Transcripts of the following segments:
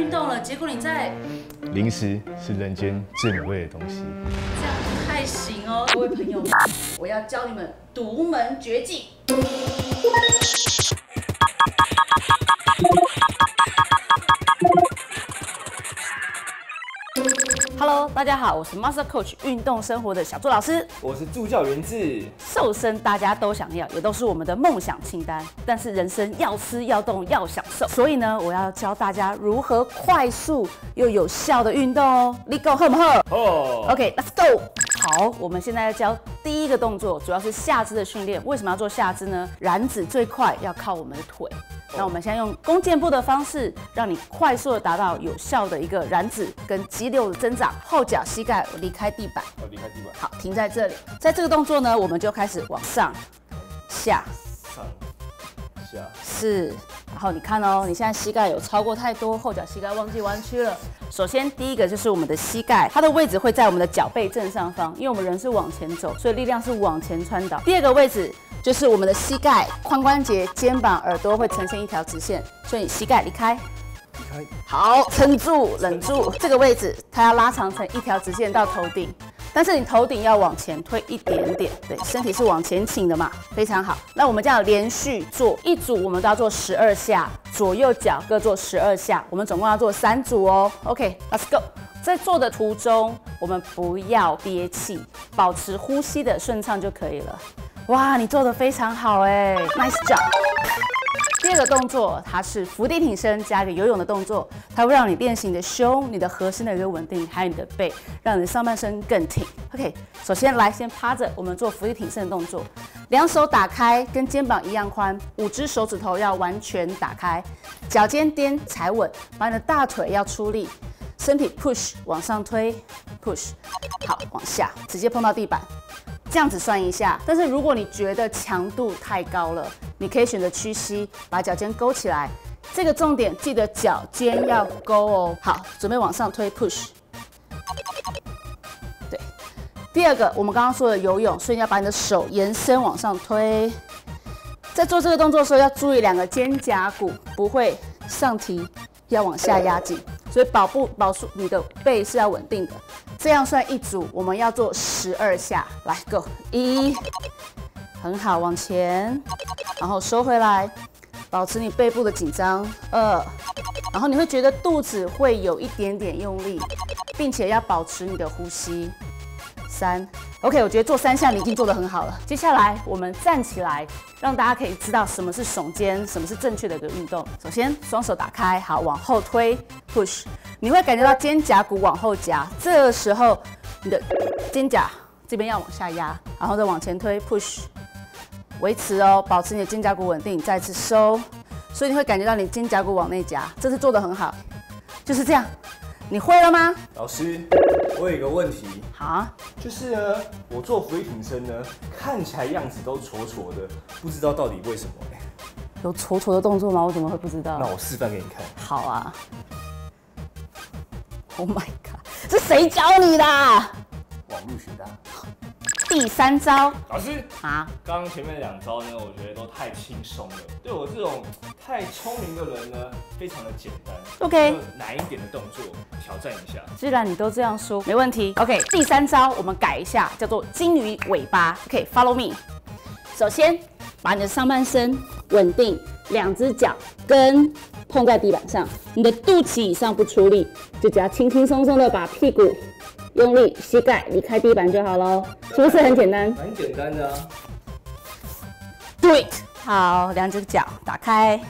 运动了，结果你在零食是人间最美味的东西。 这样不太行哦，各位朋友，我要教你们独门绝技。Hello， 大家好，我是 Master Coach 运动生活的小朱老师。 我是助教源自。 瘦身大家都想要，也都是我们的梦想清单。但是人生要吃要动要享受，所以呢，我要教大家如何快速又有效的运动哦。你够好不好？ 哦 OK，Let's go。好，我们现在要教第一个动作，主要是下肢的训练。为什么要做下肢呢？燃脂最快要靠我们的腿。那我们现在用弓箭步的方式，让你快速的达到有效的一个燃脂跟肌肉的增长。后脚膝盖离开地板， 离开地板。 好，停在这里。在这个动作呢，我们就开始往上、下、 上、下。 是。然后你看哦，你现在膝盖有超过太多，后脚膝盖忘记弯曲了。首先第一个就是我们的膝盖，它的位置会在我们的脚背正上方，因为我们人是往前走，所以力量是往前传导。第二个位置就是我们的膝盖、髋关节、肩膀、耳朵会呈现一条直线，所以膝盖离开。好，撑住，忍住。这个位置它要拉长成一条直线到头顶，但是你头顶要往前推一点点，对，身体是往前倾的嘛，非常好。那我们这样连续做一组，我们都要做12下，左右脚各做12下，我们总共要做3组哦。OK，Let's go。在做的途中，我们不要憋气，保持呼吸的顺畅就可以了。哇，你做得非常好哎 ，Nice job。第二个动作，它是伏地挺身加一个游泳的动作，它会让你练习你的胸、你的核心的一个稳定，还有你的背，让你的上半身更挺。OK， 首先来先趴着，我们做伏地挺身的动作，两手打开，跟肩膀一样宽，5只手指头要完全打开，脚尖颠踩稳，把你的大腿要出力，身体 push 往上推 ，push， 好，往下，直接碰到地板。这样子算一下，但是如果你觉得强度太高了，你可以选择屈膝，把脚尖勾起来。这个重点记得脚尖要勾哦。好，准备往上推 push。对，第二个我们刚刚说的游泳，所以你要把你的手延伸往上推。在做这个动作的时候要注意2个肩胛骨不会上提，要往下压紧，所以保住你的背是要稳定的。这样算一组，我们要做12下，来 ，Go， 1，很好，往前，然后收回来，保持你背部的紧张，2，然后你会觉得肚子会有一点点用力，并且要保持你的呼吸，3。OK， 我觉得做3下你已经做得很好了。接下来我们站起来，让大家可以知道什么是耸肩，什么是正确的一个运动。首先双手打开，好，往后推 ，push， 你会感觉到肩胛骨往后夹，这个时候你的肩胛这边要往下压，然后再往前推 ，push， 维持哦，保持你的肩胛骨稳定，再次收，所以你会感觉到你肩胛骨往内夹，这次做得很好，就是这样。你会了吗？ 老师，我有一个问题， 好， 就是呢，我做伏地挺身呢，看起来样子都挫挫的，不知道到底为什么有挫挫的动作吗？我怎么会不知道？ 那我示范给你看。 好啊。Oh my god， 是谁教你的？ 网路学的。 第3招， 老师啊， 刚刚前面2招呢，我觉得都太轻松了，对我这种太聪明的人呢，非常的简单。 OK， 难一点的动作挑战一下。 既然你都这样说，没问题。OK， 第3招我们改一下，叫做金鱼尾巴。OK，follow me。首先，把你的上半身稳定，2只脚跟碰在地板上，你的肚脐以上不出力，就只要轻轻松松的把屁股用力，膝盖离开地板就好咯，是不是很简单？ 蛮简单的啊。 Do it。好，2只脚打开，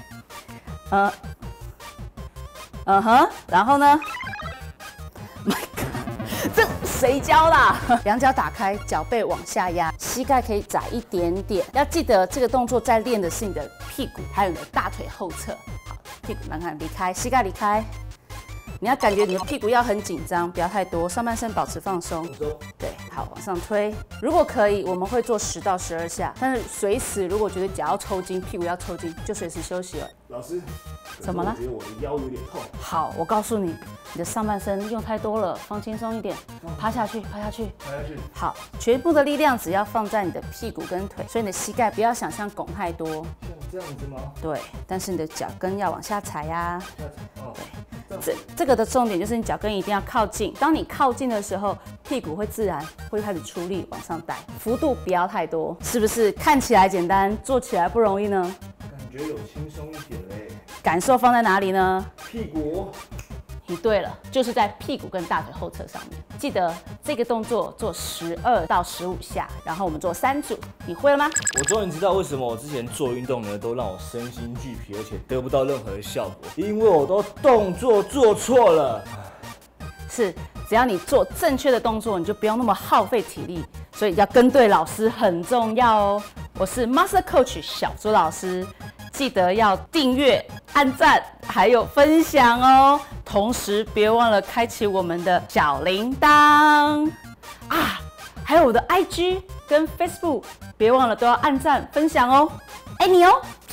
然后呢 ？My God， 这谁教的？2脚打开，脚背往下压，膝盖可以窄一点点。要记得这个动作在练的是你的屁股，还有你的大腿后侧。好，屁股慢慢离开，膝盖离开。你要感觉你的屁股要很紧张，不要太多，上半身保持放松。对，好，往上推。如果可以，我们会做10到12下，但是随时如果觉得脚要抽筋，屁股要抽筋，就随时休息了。 老师， 怎么了？ 我觉得我的腰有点痛。 好，我告诉你，你的上半身用太多了，放轻松一点，趴下去，趴下去。好，全部的力量只要放在你的屁股跟腿，所以你的膝盖不要想象拱太多。 像这样子吗？ 对，但是你的脚跟要往下踩呀。对。 这个的重点就是你脚跟一定要靠近，当你靠近的时候，屁股会自然会开始出力往上带，幅度不要太多，是不是看起来简单，做起来不容易呢？ 感觉有轻松一点嘞。 感受放在哪里呢？ 屁股。 你对了，就是在屁股跟大腿后侧上面。记得这个动作做12到15下，然后我们做3组，你会了吗？ 我终于知道为什么我之前做运动呢，都让我身心俱疲，而且得不到任何的效果，因为我都动作做错了。 是，只要你做正确的动作，你就不用那么耗费体力，所以要跟对老师很重要哦。我是 Master Coach 小朱老师。记得要订阅、按赞，还有分享哦。同时别忘了开启我们的小铃铛啊，还有我的 IG 跟 Facebook，别忘了都要按赞分享哦。爱你哦。